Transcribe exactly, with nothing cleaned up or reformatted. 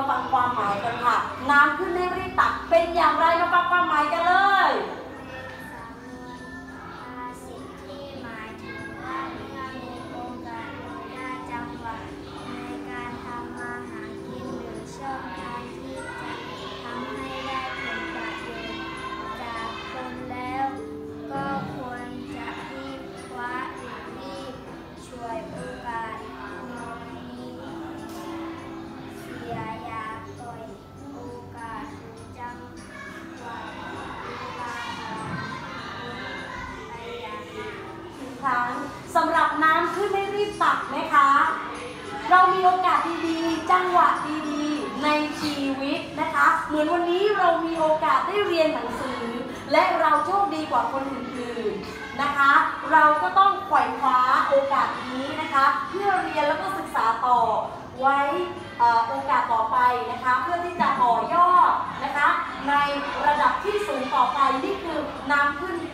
ฟังความหมายกันค่ะน้ำขึ้นให้รีบตักเป็นอย่างไรมาฟังความหมายกันเลยสำหรับน้ำขึ้นให้รีบตักนะคะเรามีโอกาสดีๆจังหวะดีๆในชีวิตนะคะเหมือนวันนี้เรามีโอกาสได้เรียนหนังสือและเราโชคดีกว่าคนอื่นๆนะคะเราก็ต้องไขว่คว้าโอกาสนี้นะคะเพื่อเรียนแล้วก็ศึกษาต่อไว้โอกาสต่อไปนะคะเพื่อที่จะต่อยอดนะคะในระดับที่สูงต่อไปนี่คือน้ำขึ้น